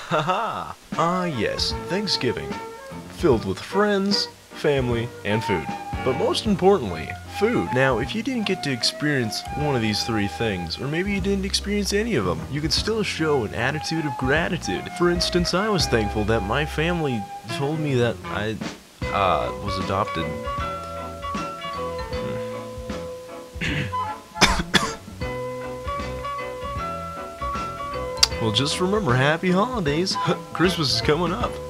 Haha! Ah yes, Thanksgiving. Filled with friends, family, and food. But most importantly, food. Now, if you didn't get to experience one of these three things, or maybe you didn't experience any of them, you could still show an attitude of gratitude. For instance, I was thankful that my family told me that I was adopted. Well, just remember, happy holidays. Christmas is coming up.